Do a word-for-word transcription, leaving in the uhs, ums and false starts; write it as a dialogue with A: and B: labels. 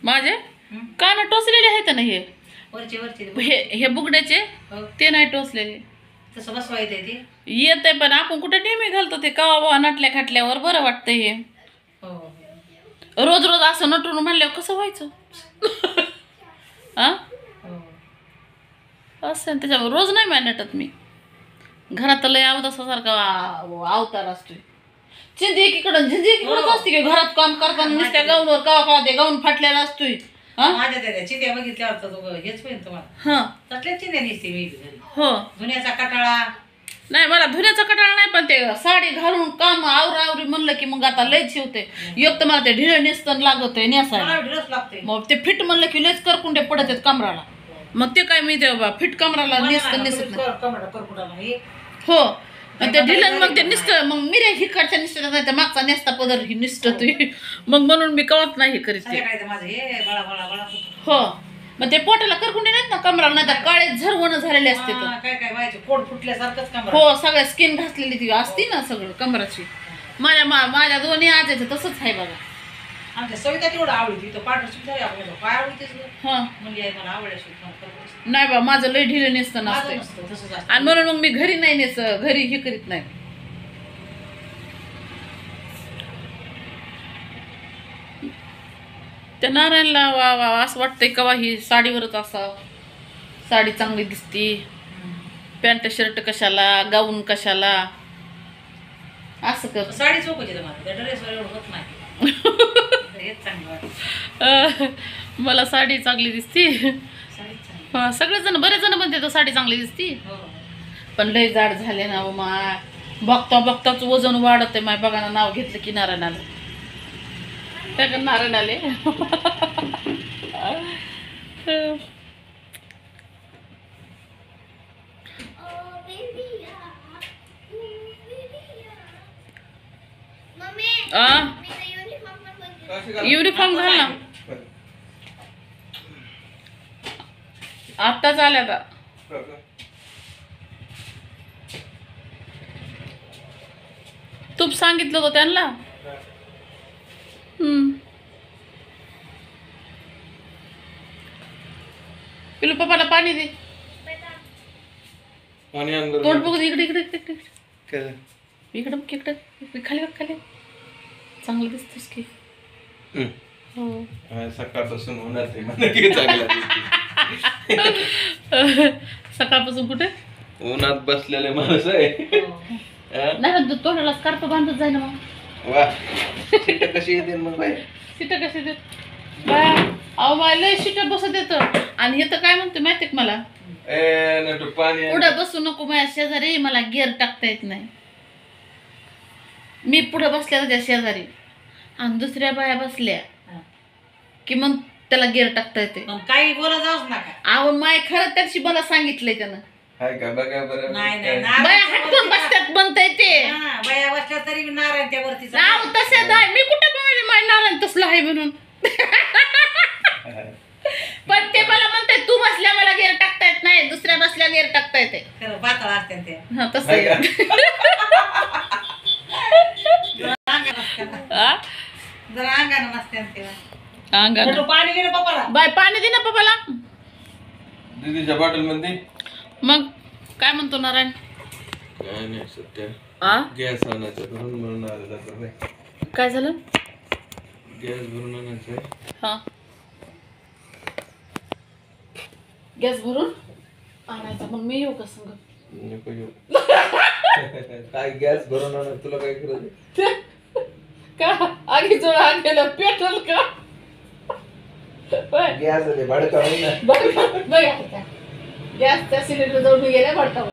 A: माझे कान टोचलेले आहेत ना हे
B: वरचे वरचे
A: हे हे बुगड्याचे ते नाही टोचलेले
B: तसं बसवायचं ते
A: येत आहे पण आपण कुठे नेहमी घालतो ते कवा बवा नटल्या खाटल्यावर बरं वाटतंय हे रोज रोज असं नटून म्हणल्यावर कसं व्हायचं हा असं त्याच्यावर रोज नाही माय नटत मी घरात लय अवदासासारखा अवतार असतोय चिंदी एकीकडं झिंजी एकीकडंच असते की घरात काम करताना नुसत्या गाऊनवर कवा कवा ते गाऊन फाटलेला असतोय
B: माझ्या त्या चिंध्या बघितल्यावर तर हेच होईल तुम्हाला
A: हा
B: तसल्याच चिंध्या दिसते मी घरी
A: हो
B: धुण्याचा कटाळा
A: नाही मला धुण्याचा कटाळा नाही पण ते साडी घालून काम आवरावरी म्हणलं की मग आता लयच शिवते एक तर मला ते ढिळ निस्तन लागत आहे नेसायला
B: ढिळच लागते
A: मग ते फिट म्हणलं की लयच करकुंडे पडत आहेत कमराला मग ते काय मी ते फिट कमराला नेसत नेसत नाही हो ते ढिलन मग ते निसत मग मिरे हिकडच्या निसत नाही तर मागचा नेसता पदर ही निसतोय मग म्हणून मी कळत नाही करीत हो मग ते पोटाला करकुंडे नाहीत ना कमराला नाही तर काळे झरवण झालेले असते
B: काय काय व्हायचे पोट फुटल्यासारखंच कमरा
A: हो सगळ्या स्किन घासलेली ती असती ना सगळं कमराची माझ्या माझ्या दोन्ही आजाचं तसंच आहे बघा
B: आमच्या सविता तेवढं आवडती तो पाठ सुद्धा काय आवडतेच
A: हा
B: म्हणजे मला आवडायची
A: नाही बा माझं लय ढिलं नेसतं नसतं आणि म्हणून मग मी घरी नाही नेस घरी हे करीत नाही त्या नारायणला वा वा असं वाटतंय कवा ही साडीवरच असावं साडी चांगली दिसती पॅन्ट शर्ट कशाला गाऊन कशाला असं कर
B: साडी चौकची ड्रेसवर एवढं होत नाही
A: मला साडी चांगली दिसती सगळेजण बरेच जण म्हणते तर साडी चांगली दिसती पण लय जाड झाले ना मा बघता बघताच वजन वाढत आहे माय बघा ना नाव घेतलं की नारायण आलं त्या नारायण आले युनिफॉर्म घाल ना आत्ताच आल्या का तूप सांगितलं होतं त्यांना हम्म पिलू पप्पाला पाणी दे तोंड बघ इकडे इकडे इकडे इकडे बघ इकडे खाली बघ खाली चांगलं दिसतोस की हो
C: सकाळपासून होणार
A: सकाळपासून कुठे
C: उन्हात बसलेले माणूस आहे
A: नाही तोंडाला स्कार्फ बांधत जाय ना मग
C: वा सीट कशी येते मग बाय
A: सीट कशी देत बाय अहो बाय लय सीट बसत येत आणि हे तर काय म्हणतो माहिती का मला
C: पाणी
A: पुढे बसू नको माझ्या शेजारी मला गिअर टाकता येत नाही मी पुढे बसल्या त्याच्या शेजारी आणि दुसऱ्या बाया बसल्या की मग त्याला गिअर टाकता येते
B: काही बोला जाऊच नका
A: अहो माय खरं त्याशी मला सांगितलंय त्यानं
C: हाय का बघा बरं
B: नाही नाही
A: बाया हटकून बसतात म्हणता येते
B: बाया बसल्या तरी नारायण त्या वरती
A: राव तसे जाय मी कुठं म्हणले माय नारायण तसलं आहे म्हणून पण ते मला म्हणताय तू बसल्या मला गिअर टाकता येत नाही दुसऱ्या बसल्या गिअर टाकता येते
B: खरं पातळ असते ते
A: हा तसं
B: जरा अंगानं नसते ते
A: अंगानं
B: पाणी घे पप्पाला
A: बाय पाणी दे ना पप्पाला
C: दीदीच्या बॉटल मध्ये
A: मग काय म्हणतो नारायण
C: काय नाही सध्या
A: आ
C: गॅस आणायचा भरून भरून आलेला तर
A: काय झालं
C: गॅस भरून आणायचा
A: हा गॅस भरून आणायचा मग मी येऊ का संग
C: नको येऊ काय गॅस भरून आणा तुला काय करायचं
A: का आगी जोड आग गेलं पेट्रोल का
C: गॅस आले भाडं काढून ना
A: बघ गॅसच्या सिलेंडर जवळ गेल्या भडका